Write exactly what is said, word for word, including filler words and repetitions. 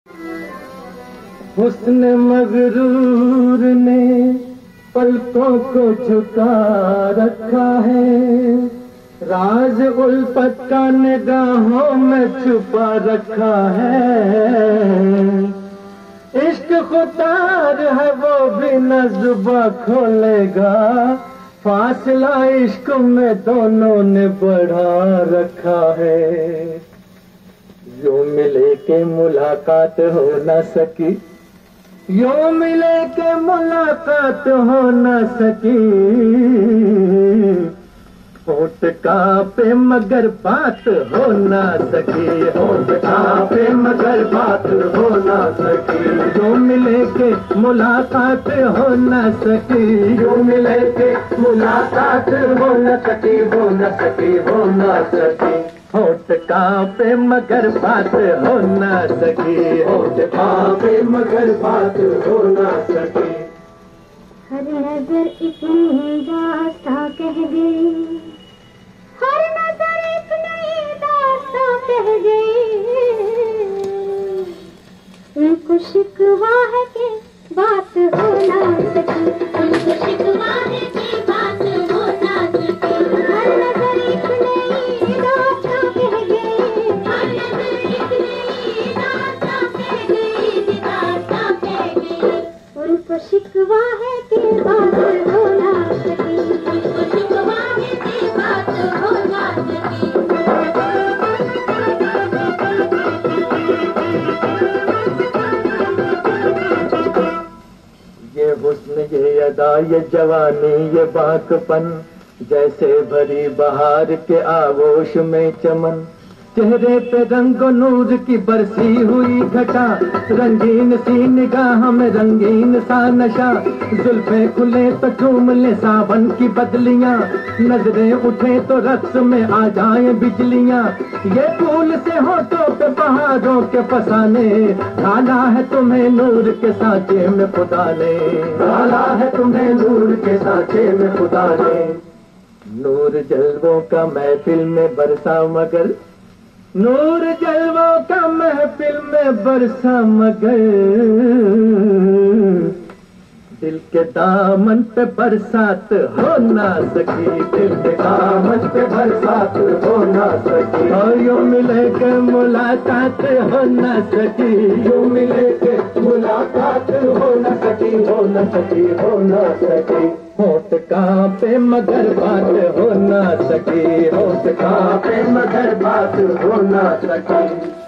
हुस्न मगरूर ने पलकों को झुका रखा है, राज उल्फत का निगाहों में छुपा रखा है। इश्क खुदार है वो भी न जुबां खोलेगा, फासला इश्क में दोनों ने बढ़ा रखा है। यूं मिले के मुलाकात हो न सकी, यूं मिले के मुलाकात हो न सकी। होठ कांपे मगर बात हो न सकी, होठ कांपे मगर बात हो न सकी। यूं मिले के मुलाकात हो न सकी, यूं मिले के मुलाकात हो न सकी, हो न सकी, हो न सकी। होठ कांपे मगर बात हो न सकी, होठ कांपे मगर बात हो न सकी। हर नजर एक नई दास्तां कह गई, हर नजर एक नई दास्तां कह गई। उनको शिकवा है कि बात हो ना सकी, उनको शिकवा है कि बात हो ना सकी। हर नजर एक नई दास्तां कह गई, हर नजर एक नई दास्तां कह गई, दास्तां कह गई। उनको शिकवा है कि बात हो ना सकी, उनको शिकवा है कि बात हो ना सकी। ये हुस्न ये अदा ये जवानी ये बाकपन, जैसे भरी बहार के आगोश में चमन। चेहरे पे रंग नूर की बरसी हुई घटा, रंगीन सी निगाह में रंगीन सा नशा। जुल्फे खुले तो झूम ले सावन की बदलियां, नजरें उठे तो रक्स में आ जाए बिजलियां। ये फूल से होठों पे बहारों के फसाने, डाला है तुम्हें नूर के सांचे में खुदा ने, डाला है तुम्हें नूर के सांचे में खुदा ने। नूर जलवों का महफिल में बरसा मगर, नूर जलवों का महफिल में बरसा मगर। दिल के दामन पे बरसात हो ना सकी, दिल के दामन पे बरसात हो ना सकी। और यूं मिले के मुलाकात हो ना सकी, यूं मिले के मुलाकात हो ना सकी, हो ना सकी, हो ना सकी। होठ कांपे मगर बात हो ना सकी, होठ कांपे मगर बात हो ना सकी।